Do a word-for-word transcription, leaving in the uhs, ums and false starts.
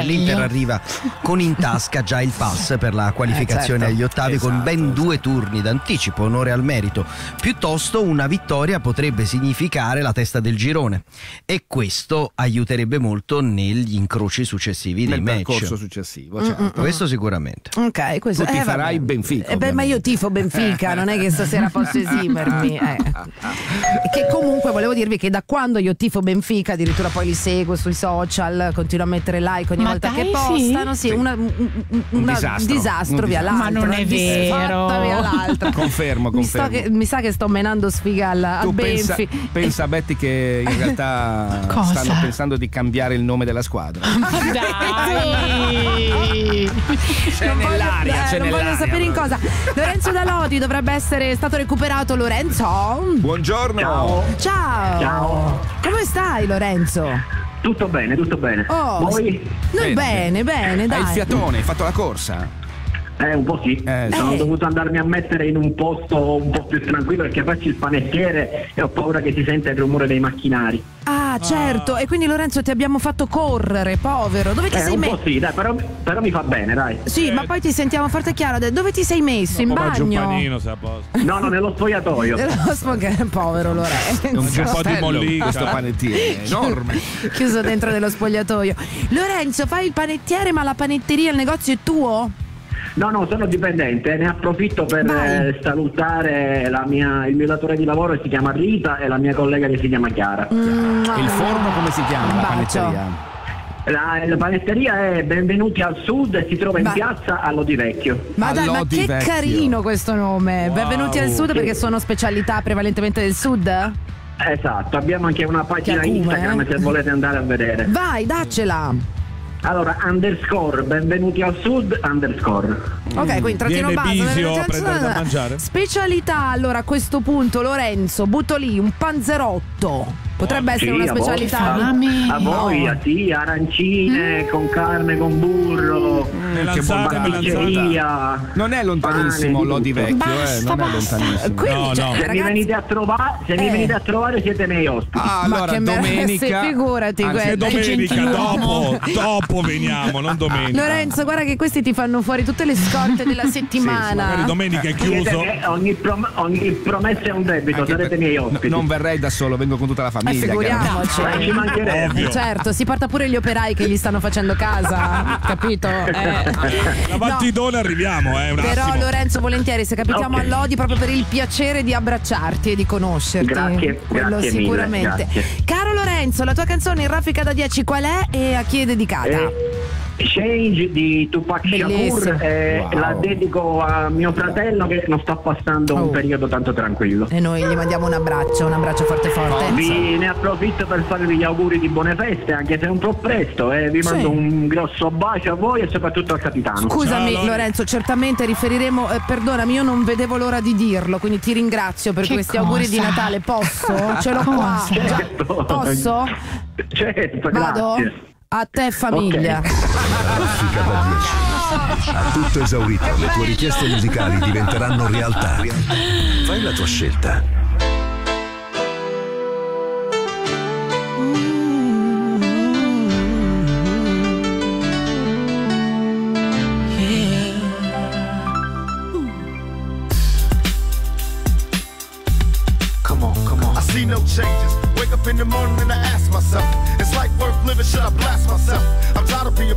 Bene, l'Inter arriva con in tasca già il pass per la qualificazione eh, certo. agli ottavi, esatto, con ben due turni d'anticipo, onore al merito. Piuttosto una vittoria potrebbe significare la testa del girone e questo aiuterebbe molto negli incroci successivi dei nel match. Nel percorso successivo, certo. Mm-mm. Questo sicuramente. Ok, questo tu ti eh, farai vabbè. Benfica. Eh beh, ma io tifo Benfica, non è che stasera posso esimermi. Eh. Che comunque volevo dirvi che da quando io tifo Benfica, addirittura poi li seguo sui social, continuo a mettere like ogni ma volta dai, che postano, sì, sì. Una, un, un, un una, disastro, un disastro un via disastro. l'altra. Ma non è vero. Via l'altra. Confermo, mi, sto confermo. che, mi sa che sto menando sfiga al, al Tu pensa, Benfi. pensa Betty che in realtà Cosa? stanno pensando di cambiare il nome della squadra. Dai! C'è Non voglio- nell'aria, eh, c'è non nell'aria. voglio sapere in cosa. Lorenzo Daloti dovrebbe essere stato recuperato. Lorenzo? Buongiorno. Ciao. Ciao. Ciao. Come stai, Lorenzo? Tutto bene, tutto bene. Oh, Voi? Noi bene, bene, dai. Hai il fiatone, hai fatto la corsa? Eh, un po' sì. Eh, Sono Eh. dovuto andarmi a mettere in un posto un po' più tranquillo perché faccio il panettiere e ho paura che si senta il rumore dei macchinari. Ah, certo. E quindi Lorenzo ti abbiamo fatto correre, povero. Dove ti Eh, sei un messo? po' sì, dai, però, però mi fa bene, dai. Sì, ma poi ti sentiamo forte e chiaro. Dove ti sei messo? In Mangio un bagno? panino, se a posto. No, no, nello spogliatoio. Lo sfog- povero Lorenzo. È un po' di castello mollica. questo panettiere, è enorme. Chiuso dentro dello spogliatoio. Lorenzo, fai il panettiere, ma la panetteria, il negozio è tuo? No, no, sono dipendente, ne approfitto per Vai. eh, salutare la mia, il mio datore di lavoro che si chiama Rita e la mia collega che si chiama Chiara. Mm, Il forno come si chiama? Un La bacio. panetteria? La, la panetteria è Benvenuti al Sud e si trova in Ma- piazza a Lodi Vecchio. Ma dai, ma All'Odi che Vecchio. carino questo nome. Wow. Benvenuti al sud, perché sono specialità prevalentemente del sud? Esatto, abbiamo anche una pagina Che acume, Instagram eh? se volete andare a vedere. Vai, daccela. Allora, underscore, benvenuti al sud, underscore. Ok, quindi trattino Viene basso. Bisio benvenuti a al prendere sud. da mangiare? Specialità, allora a questo punto Lorenzo, butto lì un panzerotto. Potrebbe essere Sì, una a voglia. specialità. Fame. A voglia, sì, arancine con carne, con burro, Melanzane, pasticceria. Non è lontanissimo pane, Lodi tutto. Vecchio, Basta, eh, non è basta. lontanissimo. Quindi, No, cioè, no. Se mi ragazzi, venite a trovare, se mi Eh. venite a trovare siete miei ospiti. Ah, ma allora che meraviglia, domenica. figurati, Anzi, guarda. Che domenica, gentiluomo. dopo, dopo veniamo, non domenica. Lorenzo, guarda che questi ti fanno fuori tutte le scorte della settimana. Magari domenica è Siete chiuso. me- ogni, prom- ogni promessa è un debito, Anche sarete per- miei no, ospiti. non verrei da solo, vengo con tutta la Eh, famiglia. figuriamoci. Eh, ci mancherebbe. Ovvio. Certo, si porta pure gli operai che gli stanno facendo casa, capito? Eh. La Valtidone arriviamo, eh, un Però attimo. Lorenzo, volentieri, se capitiamo Ok. all'Odi proprio per il piacere di abbracciarti e di conoscerti. Grazie, Quello grazie mille, sicuramente. grazie. Caro Lorenzo, la tua canzone in raffica da dieci qual è e a chi è dedicata? Eh, Change di Tupac Bellissimo. Shakur, eh, Wow. la dedico a mio fratello che non sta passando Oh. un periodo tanto tranquillo. E noi gli mandiamo un abbraccio, un abbraccio forte forte. Vi ne approfitto per farvi gli auguri di buone feste, anche se è un po' presto, e vi Sì. mando un grosso bacio a voi e soprattutto al capitano. Scusami Ciao, Lore. Lorenzo, certamente riferiremo, eh, perdonami, io non vedevo l'ora di dirlo, quindi ti ringrazio per Che questi cosa? auguri di Natale. Posso? Ce l'ho qua. Cosa? Già. Certo. Posso? Certo, Vado? grazie. A te famiglia. Raffica da dieci. A tutto esaurito, le tue richieste musicali diventeranno realtà. Fai la tua scelta. Come on, come on. I see no changes. Wake up in the morning and I ask myself, is life worth living? Should I blast myself? I'm tired of being